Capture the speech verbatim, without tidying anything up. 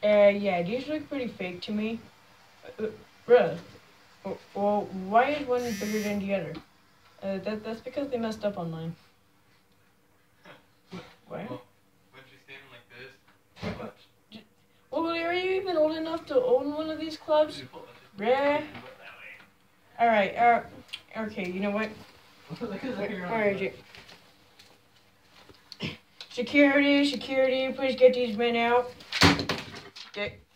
Uh, yeah, these look pretty fake to me. Uh, bruh. Well, why is one bigger than the other? Uh, that, that's because they messed up on mine. What? Well, once you stand like this, watch. Well, are you even old enough to own one of these clubs? Bruh. Alright, uh, okay, you know what? Alright, security, security, please get these men out. Okay.